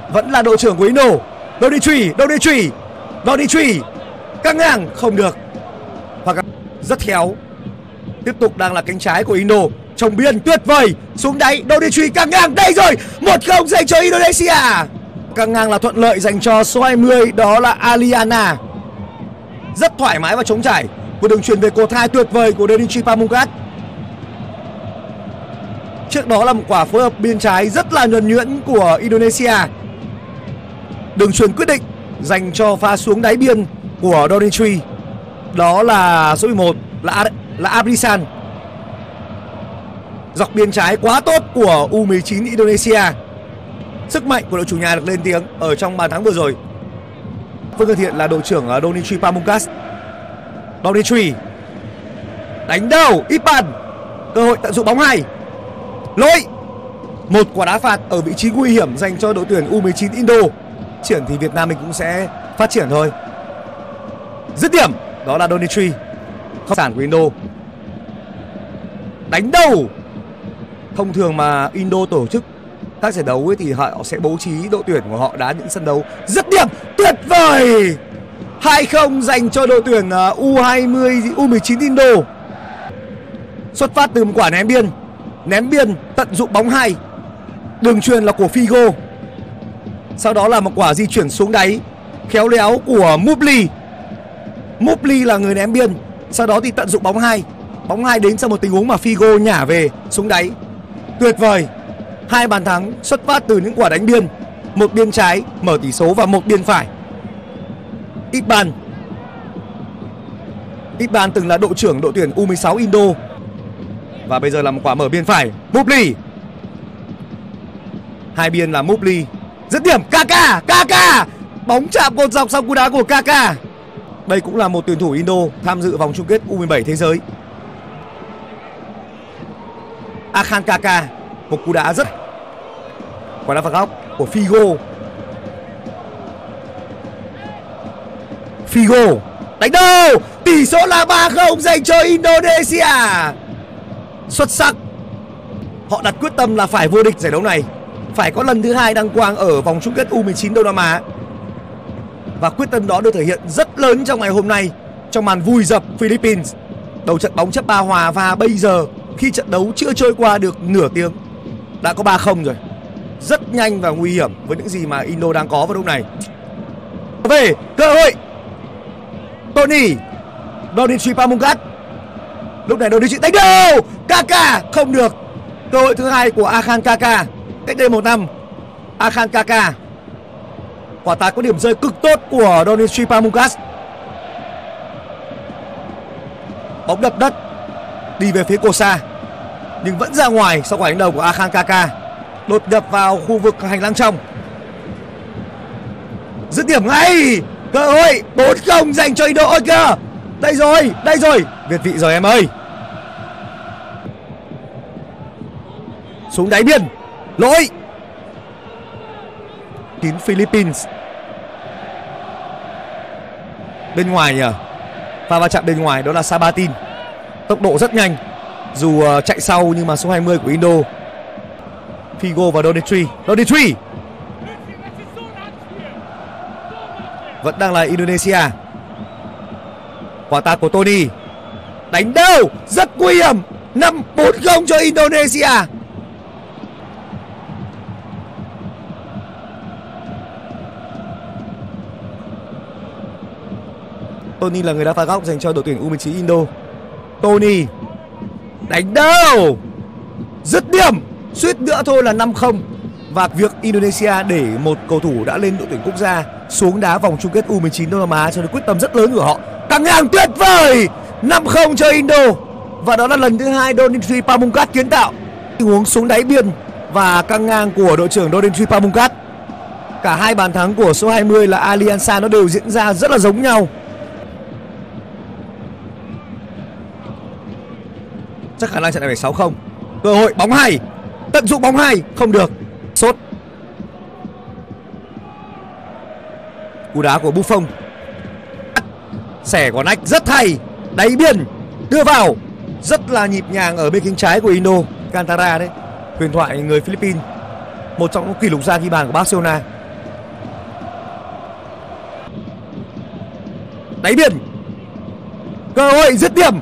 Vẫn là đội trưởng của Indo. Donichi căng ngang không được. Và rất khéo. Tiếp tục đang là cánh trái của Indo. Trồng biên tuyệt vời. Xuống đáy Donichi căng ngang. Đây rồi. 1-0 dành cho Indonesia. Căng ngang là thuận lợi dành cho số 20. Đó là Aliana. Rất thoải mái và trống trải. Một đường chuyền về cột 2 tuyệt vời của Denichi Pamungkas. Trước đó là một quả phối hợp biên trái rất là nhuần nhuyễn của Indonesia. Đường chuyền quyết định dành cho pha xuống đáy biên của Donichi. Đó là số 11 là Abrisan. Dọc biên trái quá tốt của U19 Indonesia. Sức mạnh của đội chủ nhà được lên tiếng ở trong bàn thắng vừa rồi. Phương thực hiện là đội trưởng Donichi Pamungkas. Donichi đánh đầu Ipan. Cơ hội tận dụng bóng hay. Lỗi. Một quả đá phạt ở vị trí nguy hiểm dành cho đội tuyển U19 Indo. Triển thì Việt Nam mình cũng sẽ phát triển thôi. Dứt điểm. Đó là Donichi. Không sản của Indo. Đánh đầu. Thông thường mà Indo tổ chức các giải đấu ấy thì họ sẽ bố trí đội tuyển của họ đá những sân đấu. Dứt điểm tuyệt vời. 2-0 dành cho đội tuyển U20 U19 Indo. Xuất phát từ một quả ném biên tận dụng bóng hay. Đường chuyền là của Figo. Sau đó là một quả di chuyển xuống đáy khéo léo của Mupli. Mupli là người ném biên. Sau đó thì tận dụng bóng hay. Bóng hay đến sau một tình huống mà Figo nhả về xuống đáy. Tuyệt vời. 2 bàn thắng xuất phát từ những quả đánh biên. Một biên trái mở tỷ số và một biên phải. Iqbal từng là đội trưởng đội tuyển U16 Indo. Và bây giờ là một quả mở biên phải. Mupli. Hai biên là Mupli. Dứt điểm Kaka. Bóng chạm cột dọc sau cú đá của Kaka. Đây cũng là một tuyển thủ Indo tham dự vòng chung kết U17 thế giới. Akhan Kaka. Một cú đá rất. Quả đá phạt góc của Figo. Đánh đầu. Tỷ số là 3-0 dành cho Indonesia. Xuất sắc. Họ đặt quyết tâm là phải vô địch giải đấu này. Phải có lần thứ 2 đăng quang ở vòng chung kết U19 Đông Nam Á. Và quyết tâm đó được thể hiện rất lớn trong ngày hôm nay trong màn vùi dập Philippines. Đầu trận bóng chấp 3 hòa. Và bây giờ khi trận đấu chưa trôi qua được nửa tiếng đã có 3-0 rồi. Rất nhanh và nguy hiểm với những gì mà Indo đang có vào lúc này. Về cơ hội Tony Donichi Pamungkas. Lúc này Donichi đánh đầu. Kaka không được. Cơ hội thứ 2 của Akhan Kaka. Cách đây 1 năm Akhan Kaka. Quả tạt có điểm rơi cực tốt của Donichi Pamungkas. Bóng đập đất đi về phía cổ xa nhưng vẫn ra ngoài sau quả đánh đầu của Akhan Kaka. Đột nhập vào khu vực hành lang trong. Dứt điểm ngay. Cơ hội 4-0 dành cho Indo. Ôi kìa. Đây rồi. Việt vị rồi em ơi. Xuống đáy biên. Lỗi. Kín Philippines. Bên ngoài nhỉ. Pha va chạm bên ngoài đó là Sabatin. Tốc độ rất nhanh. Dù chạy sau nhưng mà số 20 của Indo. Figo và Donichi. Vẫn đang là Indonesia. Quả tạt của Tony. Đánh đâu. Rất nguy hiểm. 5-4-0 cho Indonesia. Tony là người đá phạt góc dành cho đội tuyển U19 Indo. Tony. Đánh đâu. Dứt điểm. Suýt nữa thôi là 5-0. Và việc Indonesia để một cầu thủ đã lên đội tuyển quốc gia xuống đá vòng chung kết U19 Đông Nam Á cho nên quyết tâm rất lớn của họ. Căng ngang tuyệt vời. 5-0 cho Indo. Và đó là lần thứ 2 Donichi Pamungkas kiến tạo tình huống xuống đáy biên và căng ngang của đội trưởng Donichi Pamungkas. Cả 2 bàn thắng của số 20 là Alianza nó đều diễn ra rất là giống nhau. Chắc khả năng trận này phải 6-0. Cơ hội bóng hay. Tận dụng bóng hay. Không được. Sốt. Cú đá của Buffon. Xẻ quả nách rất hay. Đáy biên. Đưa vào. Rất là nhịp nhàng ở bên cánh trái của Indo. Cantara đấy. Huyền thoại người Philippines. Một trong những kỷ lục gia ghi bàn của Barcelona. Đáy biên, cơ hội dứt điểm.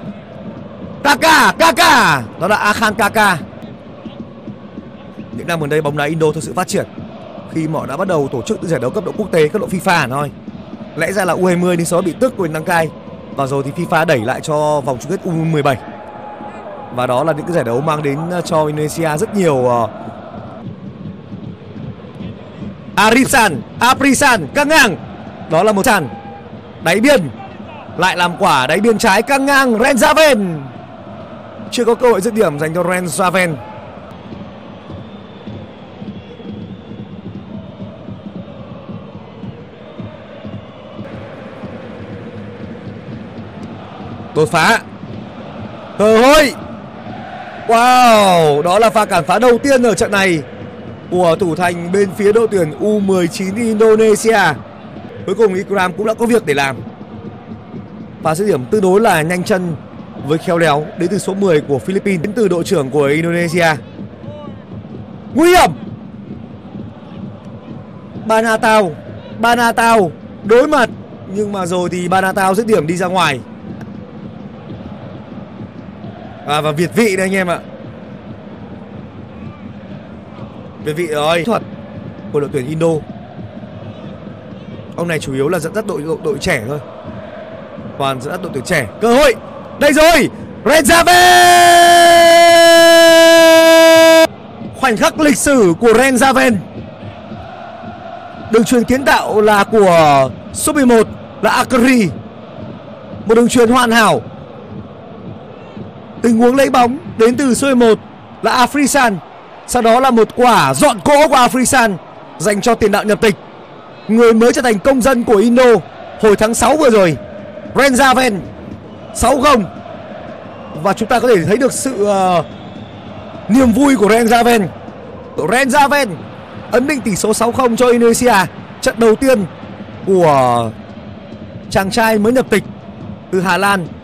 Kaka, đó là Akhan Kaka. Những năm gần đây bóng đá Indo thực sự phát triển khi mà họ đã bắt đầu tổ chức những giải đấu cấp độ quốc tế, cấp độ FIFA thôi. Lẽ ra là U20 nhưng sau đó bị tước quyền đăng cai và rồi thì FIFA đẩy lại cho vòng chung kết U17. Và đó là những cái giải đấu mang đến cho Indonesia rất nhiều. Aprisan căng ngang, đó là một tràn đáy biên, lại làm quả đáy biên trái căng ngang. Renzaven chưa có cơ hội dứt điểm dành cho Renzaven. Đột phá, cơ hội. Wow, đó là pha cản phá đầu tiên ở trận này của thủ thành bên phía đội tuyển U19 Indonesia. Cuối cùng Ikram cũng đã có việc để làm. Pha dứt điểm tương đối là nhanh chân với khéo léo đến từ số 10 của Philippines, đến từ đội trưởng của Indonesia. Nguy hiểm. Banatao đối mặt, nhưng mà rồi thì Banatao dứt điểm đi ra ngoài. Và Việt vị đây anh em ạ. Việt vị rồi, thuật của đội tuyển Indo. Ông này chủ yếu là dẫn dắt đội trẻ thôi. Toàn dẫn dắt đội tuyển trẻ. Cơ hội, đây rồi, Renzaven. Khoảnh khắc lịch sử của Renzaven. Đường chuyền kiến tạo là của số 11 là Akari. Một đường chuyền hoàn hảo. Tình huống lấy bóng đến từ số 11 là Afrisan. Sau đó là một quả dọn cỗ của Afrisan dành cho tiền đạo nhập tịch, người mới trở thành công dân của Indo hồi tháng 6 vừa rồi. Renzaven 6-0. Và chúng ta có thể thấy được sự niềm vui của Renzaven. Renzaven ấn định tỷ số 6-0 cho Indonesia. Trận đầu tiên của chàng trai mới nhập tịch từ Hà Lan